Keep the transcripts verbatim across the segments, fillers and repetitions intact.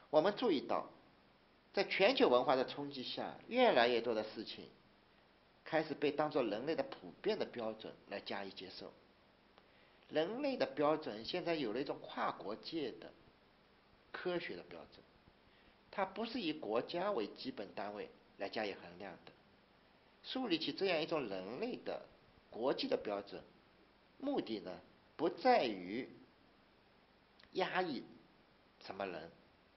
我们注意到，在全球文化的冲击下，越来越多的事情开始被当作人类的普遍的标准来加以接受。人类的标准现在有了一种跨国界的科学的标准，它不是以国家为基本单位来加以衡量的。树立起这样一种人类的国际的标准，目的呢，不在于压抑什么人，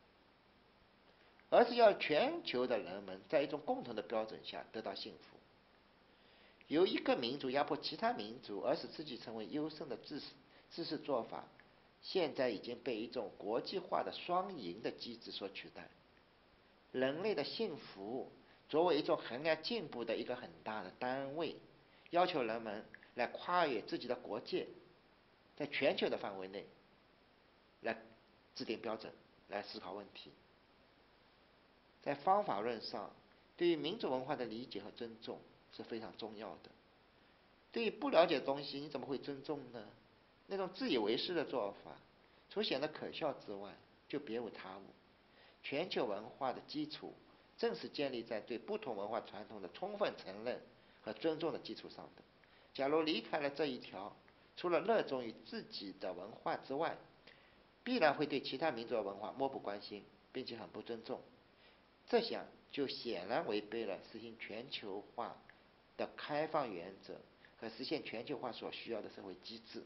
而是要全球的人们在一种共同的标准下得到幸福。由一个民族压迫其他民族，而使自己成为优胜的自自视做法，现在已经被一种国际化的双赢的机制所取代。人类的幸福作为一种衡量进步的一个很大的单位，要求人们来跨越自己的国界，在全球的范围内来制定标准，来思考问题。在方法论上，对于民族文化的理解和尊重是非常重要的。对于不了解的东西，你怎么会尊重呢？那种自以为是的做法，除显得可笑之外，就别无他物。全球文化的基础，正是建立在对不同文化传统的充分承认和尊重的基础上的。假如离开了这一条，除了热衷于自己的文化之外，必然会对其他民族的文化漠不关心，并且很不尊重。这项就显然违背了实行全球化的开放原则和实现全球化所需要的社会机制。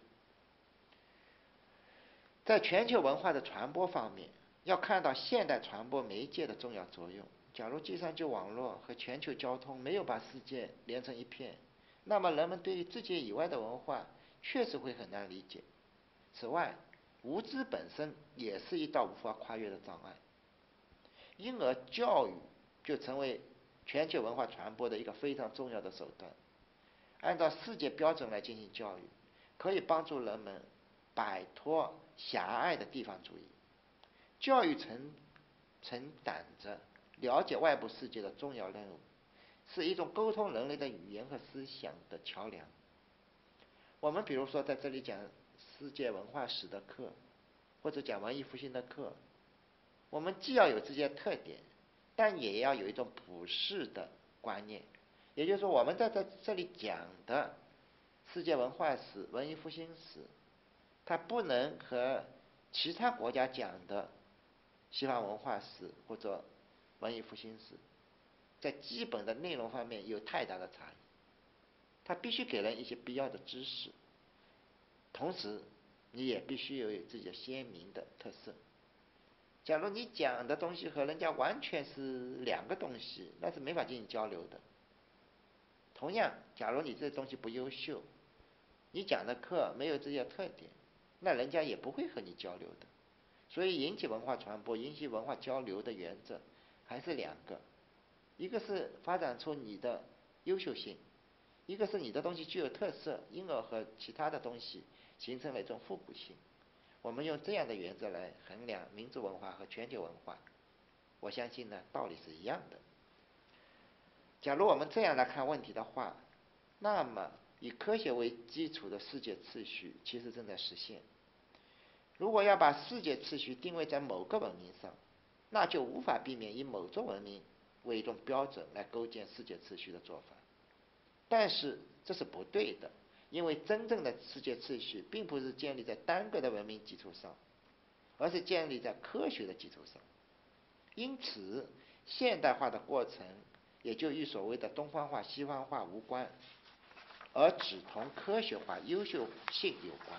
在全球文化的传播方面，要看到现代传播媒介的重要作用。假如计算机网络和全球交通没有把世界连成一片，那么人们对于自己以外的文化确实会很难理解。此外，无知本身也是一道无法跨越的障碍，因而教育就成为全球文化传播的一个非常重要的手段。按照世界标准来进行教育，可以帮助人们摆脱狭隘的地方主义。教育承承担着了解外部世界的重要任务，是一种沟通人类的语言和思想的桥梁。我们比如说在这里讲世界文化史的课，或者讲文艺复兴的课，我们既要有这些特点，但也要有一种普世的观念。也就是说，我们在这这里讲的世界文化史、文艺复兴史，它不能和其他国家讲的西方文化史或者文艺复兴史在基本的内容方面有太大的差异。它必须给人一些必要的知识，同时你也必须有自己的鲜明的特色。假如你讲的东西和人家完全是两个东西，那是没法进行交流的。同样，假如你这东西不优秀，你讲的课没有这些特点，那人家也不会和你交流的。所以引起文化传播、引起文化交流的原则还是两个，一个是发展出你的优秀性，一个是你的东西具有特色，因而和其他的东西形成了一种互补性。我们用这样的原则来衡量民族文化和全球文化，我相信呢，道理是一样的。假如我们这样来看问题的话，那么以科学为基础的世界秩序其实正在实现。如果要把世界秩序定位在某个文明上，那就无法避免以某种文明为一种标准来构建世界秩序的做法。但是这是不对的，因为真正的世界秩序并不是建立在单个的文明基础上，而是建立在科学的基础上。因此，现代化的过程也就与所谓的东方化、西方化无关，而只同科学化、优秀性有关。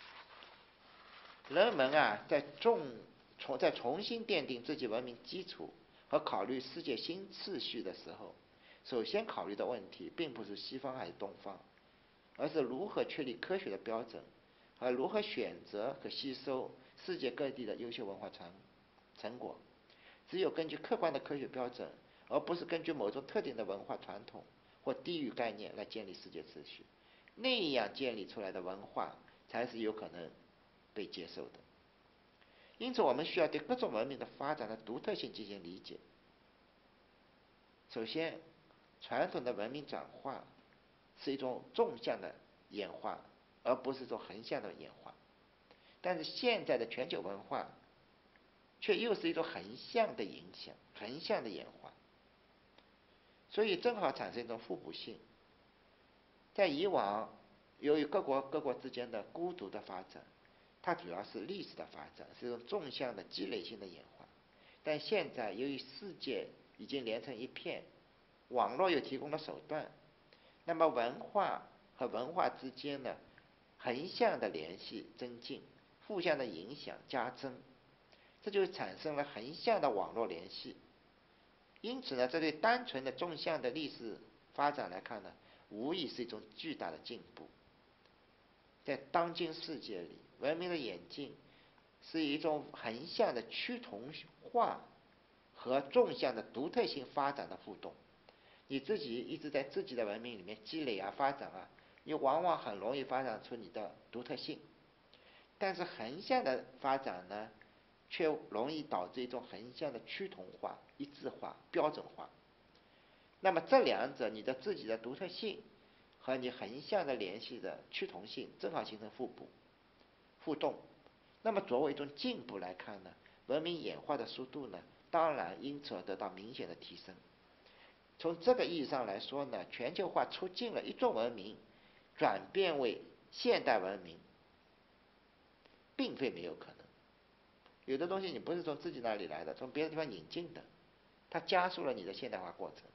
人们啊，在重重在重新奠定自己文明基础和考虑世界新秩序的时候，首先考虑的问题并不是西方还是东方，而是如何确立科学的标准，和如何选择和吸收世界各地的优秀文化成成果。只有根据客观的科学标准，而不是根据某种特定的文化传统或地域概念来建立世界秩序，那样建立出来的文化才是有可能被接受的。因此，我们需要对各种文明的发展的独特性进行理解。首先，传统的文明转化是一种纵向的演化，而不是一种横向的演化。但是现在的全球文化却又是一种横向的影响，横向的演化，所以正好产生一种互补性。在以往，由于各国各国之间的孤独的发展，它主要是历史的发展，是一种纵向的积累性的演化。但现在由于世界已经连成一片，网络又提供了手段，那么文化和文化之间的横向的联系增进，互相的影响加增，这就产生了横向的网络联系。因此呢，这对单纯的纵向的历史发展来看呢，无疑是一种巨大的进步。在当今世界里，文明的演进是一种横向的趋同化和纵向的独特性发展的互动。你自己一直在自己的文明里面积累啊、发展啊，你往往很容易发展出你的独特性。但是横向的发展呢，却容易导致一种横向的趋同化、一致化、标准化。那么这两者，你的自己的独特性和你横向的联系的趋同性，正好形成互补、互动。那么作为一种进步来看呢，文明演化的速度呢，当然因此而得到明显的提升。从这个意义上来说呢，全球化促进了一种文明转变为现代文明，并非没有可能。有的东西你不是从自己那里来的，从别的地方引进的，它加速了你的现代化过程。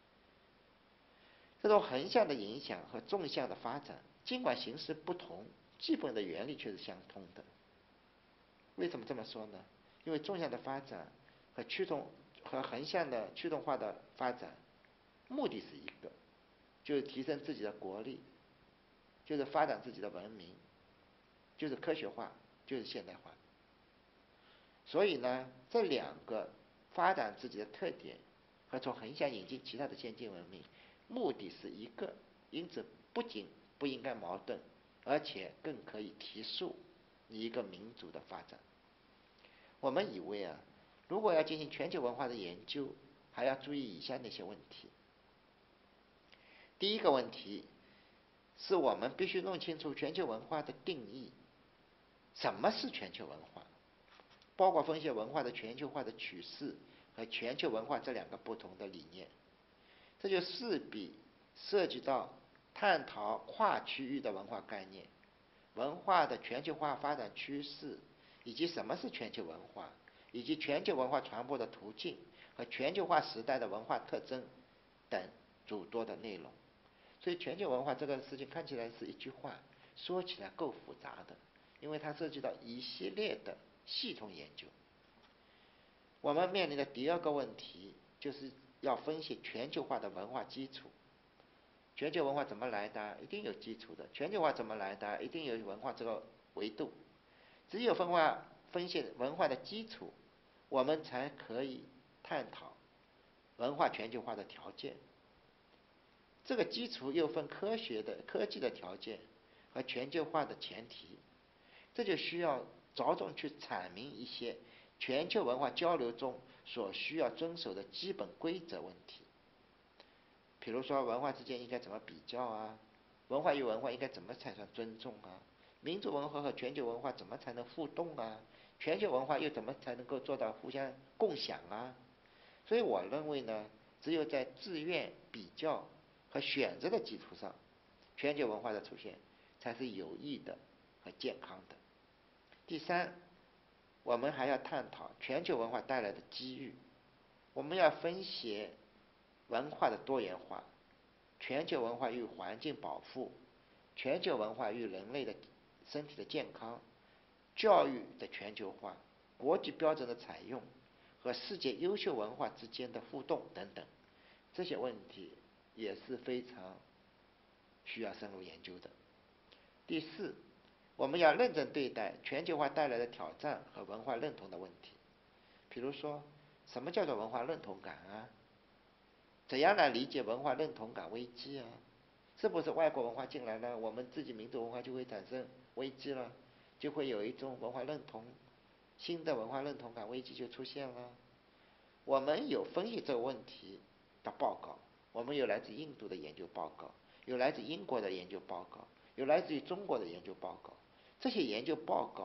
这种横向的影响和纵向的发展，尽管形式不同，基本的原理却是相通的。为什么这么说呢？因为纵向的发展和趋同和横向的驱动化的发展，目的是一个，就是提升自己的国力，就是发展自己的文明，就是科学化，就是现代化。所以呢，这两个发展自己的特点和从横向引进其他的先进文明，目的是一个，因此不仅不应该矛盾，而且更可以提速你一个民族的发展。我们以为啊，如果要进行全球文化的研究，还要注意以下那些问题。第一个问题是我们必须弄清楚全球文化的定义，什么是全球文化，包括分析文化的全球化的趋势和全球文化这两个不同的理念。这就势必涉及到探讨跨区域的文化概念、文化的全球化发展趋势，以及什么是全球文化，以及全球文化传播的途径和全球化时代的文化特征等诸多的内容。所以全球文化这个事情看起来是一句话，说起来够复杂的，因为它涉及到一系列的系统研究。我们面临的第二个问题就是要分析全球化的文化基础。全球文化怎么来的？一定有基础的。全球化怎么来的？一定有文化这个维度。只有分化分析文化的基础，我们才可以探讨文化全球化的条件。这个基础又分科学的、科技的条件和全球化的前提。这就需要着重去阐明一些全球文化交流中所需要遵守的基本规则问题。比如说文化之间应该怎么比较啊，文化与文化应该怎么才算尊重啊，民族文化和全球文化怎么才能互动啊，全球文化又怎么才能够做到互相共享啊。所以我认为呢，只有在自愿、比较和选择的基础上，全球文化的出现才是有益的和健康的。第三，我们还要探讨全球文化带来的机遇。我们要分析文化的多元化，全球文化与环境保护，全球文化与人类的身体的健康，教育的全球化，国际标准的采用和世界优秀文化之间的互动等等，这些问题也是非常需要深入研究的。第四，我们要认真对待全球化带来的挑战和文化认同的问题。比如说，什么叫做文化认同感啊？怎样来理解文化认同感危机啊？是不是外国文化进来了，我们自己民族文化就会产生危机了，就会有一种文化认同，新的文化认同感危机就出现了？我们有分析这个问题的报告，我们有来自印度的研究报告，有来自英国的研究报告，有来自于中国的研究报告。这些研究报告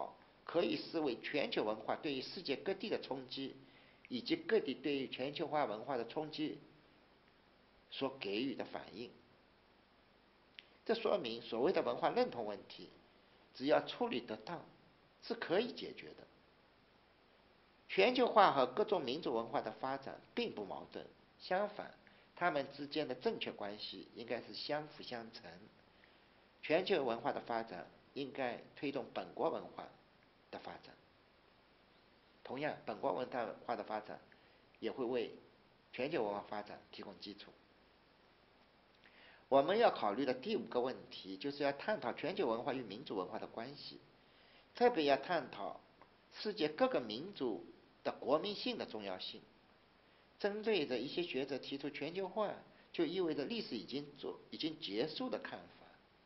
可以视为全球文化对于世界各地的冲击，以及各地对于全球化文化的冲击所给予的反应。这说明所谓的文化认同问题，只要处理得当，是可以解决的。全球化和各种民族文化的发展并不矛盾，相反，它们之间的正确关系应该是相辅相成。全球文化的发展应该推动本国文化的发展，同样，本国文化的发展也会为全球文化发展提供基础。我们要考虑的第五个问题，就是要探讨全球文化与民族文化的关系，特别要探讨世界各个民族的国民性的重要性。针对着一些学者提出全球化就意味着历史已经做已经结束的看法，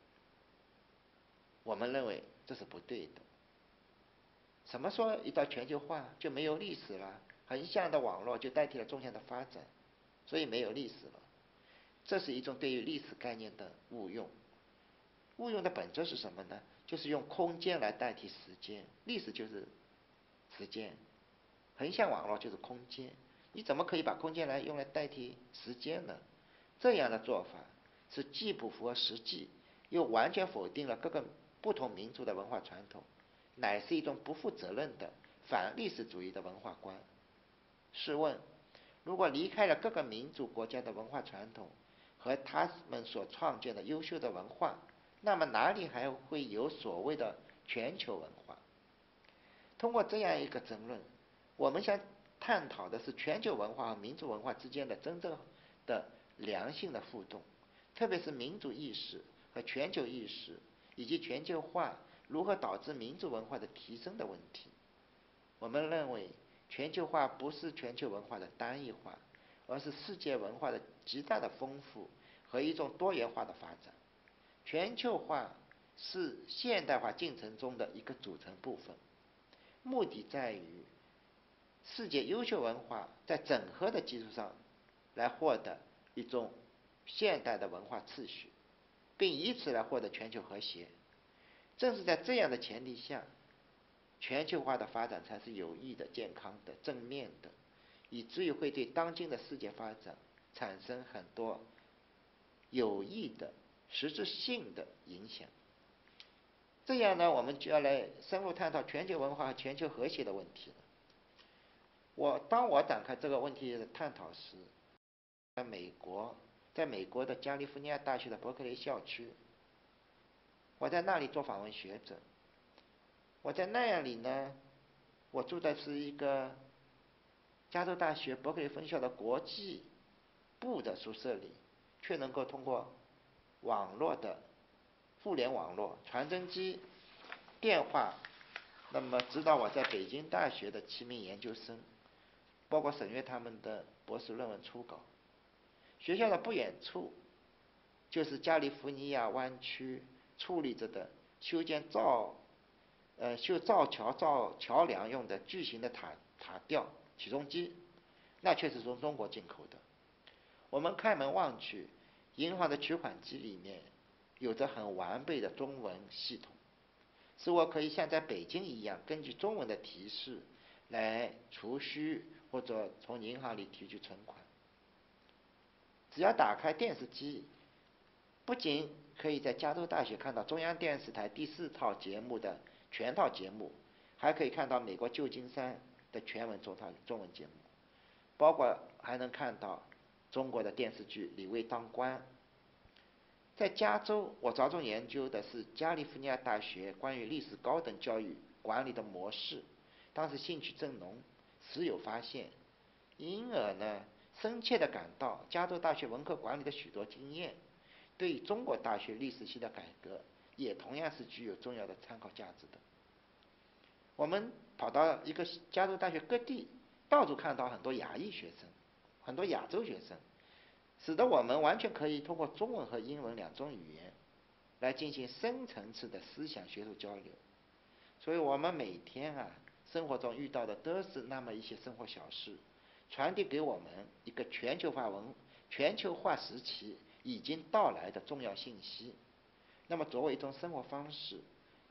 我们认为这是不对的。什么说一到全球化就没有历史了，横向的网络就代替了纵向的发展，所以没有历史了？这是一种对于历史概念的误用。误用的本质是什么呢？就是用空间来代替时间，历史就是时间，横向网络就是空间。你怎么可以把空间来用来代替时间呢？这样的做法是既不符合实际，又完全否定了各个不同民族的文化传统，乃是一种不负责任的反历史主义的文化观。试问，如果离开了各个民族国家的文化传统和他们所创建的优秀的文化，那么哪里还会有所谓的全球文化？通过这样一个争论，我们想探讨的是全球文化和民族文化之间的真正的良性的互动，特别是民族意识和全球意识，以及全球化如何导致民族文化的提升的问题。我们认为，全球化不是全球文化的单一化，而是世界文化的极大的丰富和一种多元化的发展。全球化是现代化进程中的一个组成部分，目的在于世界优秀文化在整合的基础上来获得一种现代的文化秩序，并以此来获得全球和谐。正是在这样的前提下，全球化的发展才是有益的、健康的、正面的，以至于会对当今的世界发展产生很多有益的、实质性的影响。这样呢，我们就要来深入探讨全球文化和全球和谐的问题了。我当我展开这个问题的探讨时，在美国，在美国的加利福尼亚大学的伯克利校区，我在那里做访问学者。我在那里呢，我住的是一个加州大学伯克利分校的国际部的宿舍里，却能够通过网络的互联网络、传真机、电话，那么指导我在北京大学的七名研究生，包括审阅他们的博士论文初稿。学校的不远处，就是加利福尼亚湾区处理着的修建造呃修造桥造桥梁用的巨型的塔塔吊起重机，那却是从中国进口的。我们开门望去，银行的取款机里面有着很完备的中文系统，使我可以像在北京一样，根据中文的提示来储蓄或者从银行里提取存款。只要打开电视机，不仅可以在加州大学看到中央电视台第四套节目的全套节目，还可以看到美国旧金山的全文中套中文节目，包括还能看到中国的电视剧《李卫当官》。在加州，我着重研究的是加利福尼亚大学关于历史高等教育管理的模式，当时兴趣正浓，时有发现，因而呢，深切地感到加州大学文科管理的许多经验，对于中国大学历史系的改革，也同样是具有重要的参考价值的。我们跑到一个加州大学各地，到处看到很多亚裔学生，很多亚洲学生，使得我们完全可以通过中文和英文两种语言来进行深层次的思想学术交流。所以我们每天啊，生活中遇到的都是那么一些生活小事，传递给我们一个全球化文全球化时期已经到来的重要信息。那么作为一种生活方式，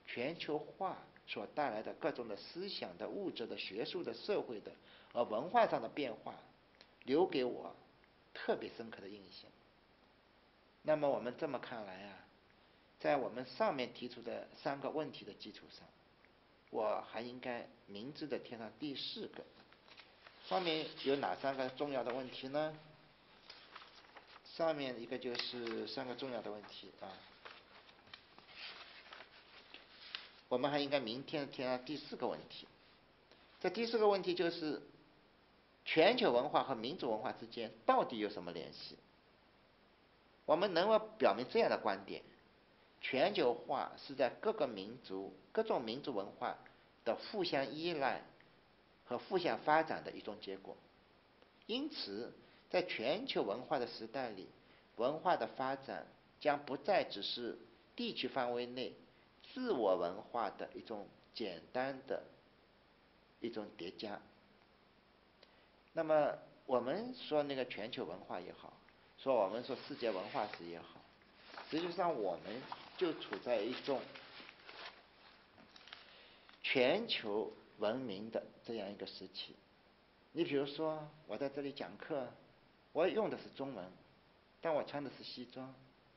全球化所带来的各种的思想的、物质的、学术的、社会的和文化上的变化，留给我特别深刻的印象。那么我们这么看来啊，在我们上面提出的三个问题的基础上，我还应该明智的添上第四个。上面有哪三个重要的问题呢？上面一个就是三个重要的问题啊，我们还应该明天添上第四个问题。这第四个问题就是全球文化和民族文化之间到底有什么联系？我们能够表明这样的观点：全球化是在各个民族、各种民族文化的互相依赖和互相发展的一种结果。因此，在全球文化的时代里，文化的发展将不再只是地区范围内自我文化的一种简单的一种叠加。那么，我们说那个全球文化也好，说我们说世界文化史也好，实际上我们就处在一种全球文明的这样一个时期。你比如说，我在这里讲课，我用的是中文，但我穿的是西装。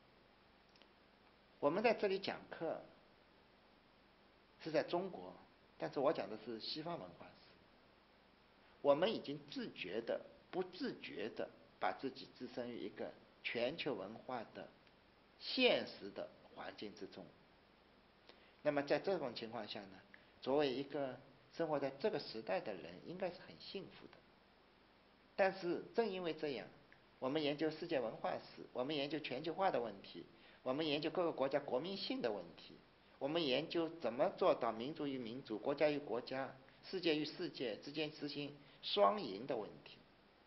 我们在这里讲课是在中国，但是我讲的是西方文化史。我们已经自觉的、不自觉的把自己置身于一个全球文化的现实的环境之中。那么在这种情况下呢，作为一个生活在这个时代的人，应该是很幸福的。但是正因为这样，我们研究世界文化史，我们研究全球化的问题，我们研究各个国家国民性的问题，我们研究怎么做到民族与民族、国家与国家、世界与世界之间实行双赢的问题。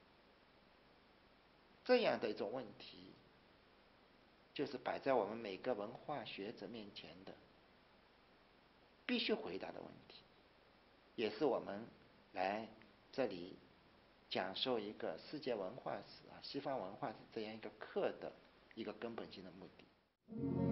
这样的一种问题，就是摆在我们每个文化学者面前的必须回答的问题，也是我们来这里讲授一个世界文化史啊、西方文化史这样一个课的一个根本性的目的。